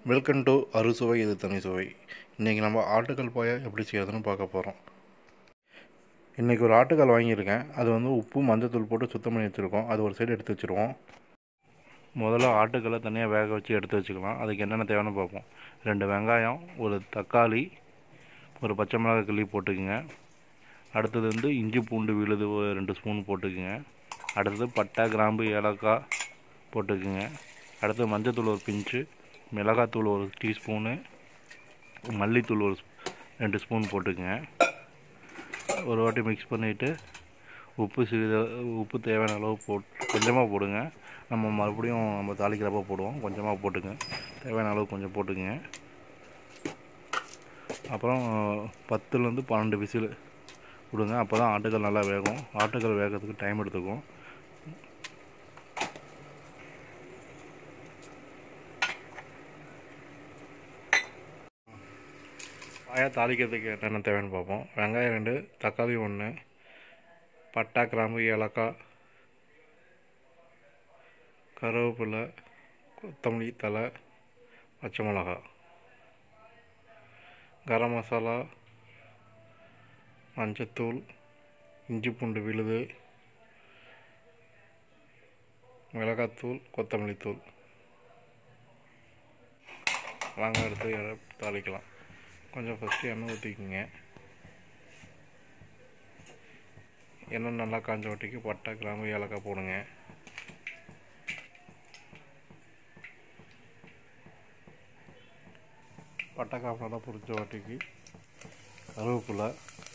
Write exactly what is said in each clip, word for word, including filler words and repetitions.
Welcome to அறுசுவை இது தனி சுவை. இன்றைக்கி நம்ம ஆட்டுக்கால் பாயா எப்படி செய்யறதுன்னு பார்க்க போகிறோம். இன்றைக்கி ஒரு ஆட்டுக்கால் வாங்கியிருக்கேன். அது வந்து உப்பு மஞ்சத்தூள் போட்டு சுத்தம் பண்ணி வச்சுருக்கோம். அது ஒரு சைடு எடுத்து வச்சுருவோம். முதல்ல ஆட்டுக்காலை தனியாக வேக வச்சு எடுத்து வச்சுக்கலாம். அதுக்கு என்னென்ன தேவைன்னு பார்ப்போம். ரெண்டு வெங்காயம், ஒரு தக்காளி, ஒரு பச்சை மிளகாய் கிள்ளி போட்டுக்குங்க. அடுத்தது வந்து இஞ்சி பூண்டு விழுது ரெண்டு ஸ்பூன் போட்டுக்குங்க. அடுத்தது பட்டை கிராம்பு ஏலக்காய் போட்டுக்குங்க. அடுத்து மஞ்சத்தூள் ஒரு பிஞ்சு, மிளகாத்தூள் ஒரு டீஸ்பூனு, மல்லித்தூள் ஒரு ரெண்டு ஸ்பூன் போட்டுக்குங்க. ஒரு வாட்டி மிக்ஸ் பண்ணிவிட்டு உப்பு சிறிது உப்பு தேவையான அளவு போட்டு கொஞ்சமாக போடுங்க. நம்ம மறுபடியும் நம்ம தாளிக்கிறப்ப போடுவோம். கொஞ்சமாக போட்டுங்க, தேவையான அளவு கொஞ்சம் போட்டுக்குங்க. அப்புறம் பத்துலேருந்து பன்னெண்டு விசில் விடுங்க. அப்போ தான் ஆட்டுக்கால் நல்லா வேகும். ஆட்டுக்கால் வேகிறதுக்கு டைம் எடுத்துக்கும். பாயா தாளிக்கிறதுக்கு என்னென்ன தேவைன்னு பார்ப்போம். வெங்காயம் ரெண்டு, தக்காளி ஒன்று, பட்டை கிராம்பு ஏலக்காய், கருவேப்பிலை, கொத்தமல்லி தழை, பச்சை மிளகா, கரம் மசாலா, மஞ்சத்தூள், இஞ்சி பூண்டு விழுது, மிளகாத்தூள், கொத்தமல்லி தூள். வாங்க எடுத்து தாளிக்கலாம். கொஞ்சம் ஃபஸ்ட்டு எண்ணெய் ஊற்றிக்கிங்க. எண்ணெய் நல்லா காஞ்ச வாட்டிக்கு பட்டை கிராம்பு ஏலக்காய் போடுங்க. பட்டை கிராம்பு நல்லா பொரிச்ச வாட்டிக்கு கருவேப்பிலை,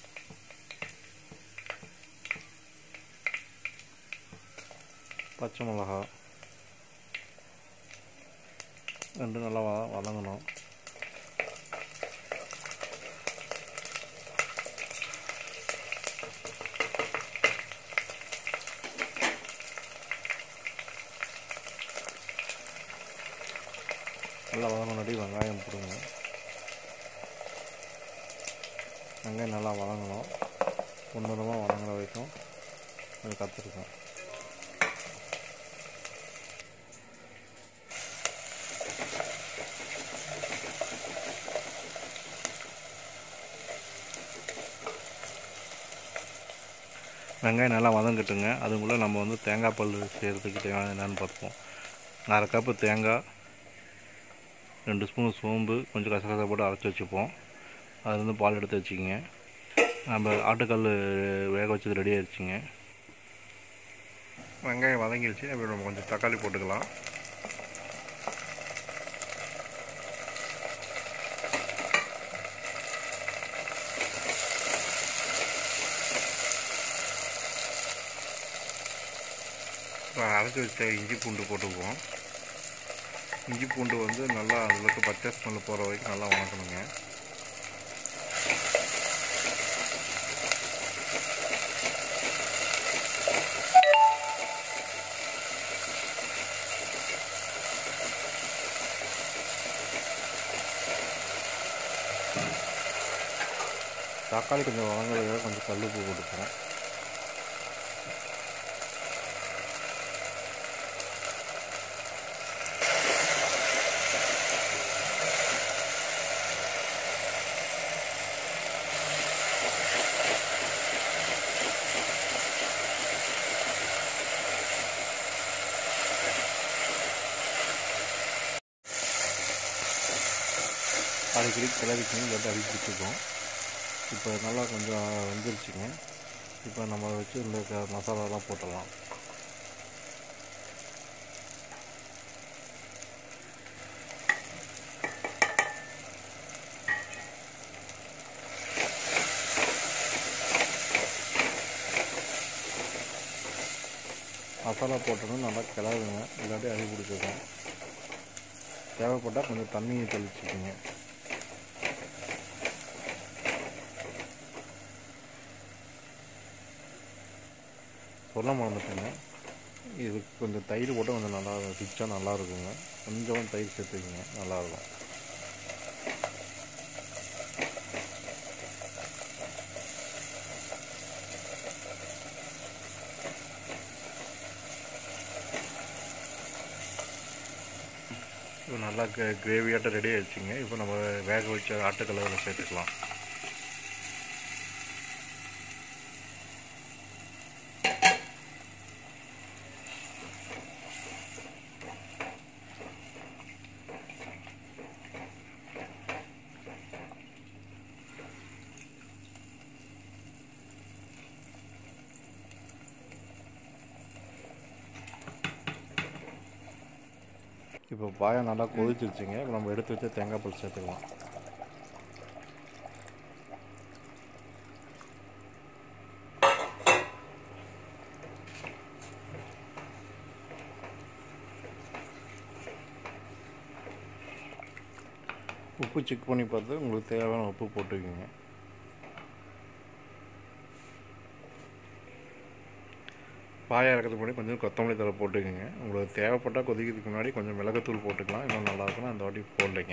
பச்சை மிளகா ரெண்டு நல்லா வ வதங்கணும். நல்லா வதங்கினாடி வெங்காயம் போடுங்க. வெங்காயம் நல்லா வதங்கணும். பொன்னிறமாக வதங்குற வரைக்கும் அது கற்றுருக்கேன். வெங்காயம் நல்லா வதங்கிட்டுங்க. அதுக்குள்ளே நம்ம வந்து தேங்காய் பால் செய்கிறதுக்கு தேவையான என்னென்னு பார்ப்போம். அரை கப்பு தேங்காய், ரெண்டு ஸ்பூன் சோம்பு, கொஞ்சம் கசகசா போட்டு அரைச்சி வச்சுப்போம். அதுலேருந்து பால் எடுத்து வச்சுக்கிங்க. நம்ம ஆட்டுக்கால் வேக வச்சது ரெடி ஆகிடுச்சிங்க. வெங்காயம் வதங்கிடுச்சு. அப்படி நம்ம கொஞ்சம் தக்காளி போட்டுக்கலாம். அரைச்சி வச்ச இஞ்சி பூண்டு போட்டுக்குவோம். இஞ்சி பூண்டு வந்து நல்லா அதுக்கு பச்சை ஸ்மெல் போகிற வரைக்கும் நல்லா வணக்கணுங்க. தக்காளி கொஞ்சம் வதங்குறதுக்காக கொஞ்சம் கல்லுப்பு போட்டுக்கிறேன். அடிக்கடி கிளறிக்கணும், இல்லாட்டி அடி பிடிச்சிக்கும். இப்போ நல்லா கொஞ்சம் வெந்துருச்சுங்க. இப்போ நம்ம வச்சு இந்த மசாலாலாம் போட்டுடலாம். மசாலா போட்டோன்னு நல்லா கிளறுங்க, இல்லாட்டி அடி பிடிச்சிக்கும். தேவைப்பட்டால் கொஞ்சம் தண்ணியை தெளிச்சுக்கோங்க. சொல்ல மறந்துட்டேங்க, இதுக்கு கொஞ்சம் தயிர் போட்டு கொஞ்சம் நல்லா ரிச்சா நல்லா இருக்குங்க. கொஞ்சம் தயிர் சேர்த்துக்கிங்க, நல்லாயிருக்கும். இப்போ நல்லா கிரேவியாட்டம் ரெடி ஆகிடுச்சிங்க. இப்போ நம்ம வேக வச்ச ஆட்டுக்கல்லை அதில் சேர்த்துக்கலாம். இப்போ பாயம் நல்லா கொதிச்சிருச்சுங்க. இப்போ நம்ம எடுத்து வச்ச தேங்காய் பால் சேர்த்துக்கலாம். உப்பு செக் பண்ணி பார்த்து உங்களுக்கு தேவையான உப்பு போட்டுக்கோங்க. பாயா இறக்கிறதுக்கு முன்னாடி கொஞ்சம் கொத்தமல்லி தழை போட்டுக்கோங்க. உங்களுக்கு தேவைப்பட்டால் கொதிக்கிறதுக்கு முன்னாடி கொஞ்சம் மிளகுத்தூள் போட்டுக்கலாம். இன்னும் நல்லாயிருக்குன்னா அந்த வாட்டி போடலைங்க.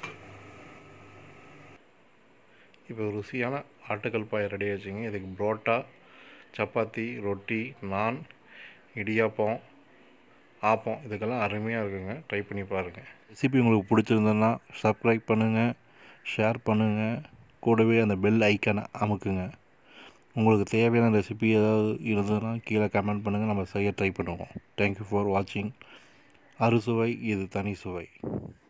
இப்போ ருசியான ஆட்டுக்கல் பாயா ரெடி ஆச்சுங்க. இதுக்கு புரோட்டா, சப்பாத்தி, ரொட்டி, நான், இடியாப்பம், ஆப்பம் இதுக்கெல்லாம் அருமையாக இருக்குங்க. ட்ரை பண்ணி பாருங்கள். ரெசிபி உங்களுக்கு பிடிச்சிருந்ததுன்னா சப்ஸ்கிரைப் பண்ணுங்கள், ஷேர் பண்ணுங்கள், கூடவே அந்த பெல் ஐக்கானை அமுக்குங்க. உங்களுக்கு தேவையான ரெசிபி ஏதாவது இருந்ததுன்னா கீழே கமெண்ட் பண்ணுங்கள், நம்ம செய்ய ட்ரை பண்ணுவோம். தேங்க்யூ ஃபார் வாட்சிங். அறுசுவை இது தனி சுவை.